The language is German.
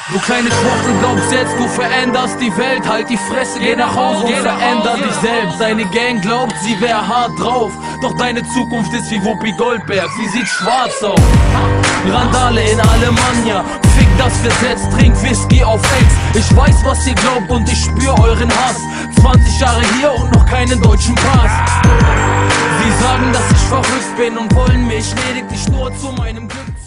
Du kleine Schwuchtel, glaubst jetzt, du veränderst die Welt. Halt die Fresse, geh nach Hause und veränder dich selbst. Deine Gang glaubt, sie wär hart drauf, doch deine Zukunft ist wie Whoopi Goldberg, sie sieht schwarz aus. Randale in Alemannia, fick das Gesetz, trink Whisky auf Ex. Ich weiß, was ihr glaubt und ich spür euren Hass. 20 Jahre hier und noch keinen deutschen Pass. Sie sagen, dass ich verrückt bin und wollen mich lediglich nur zu meinem Glück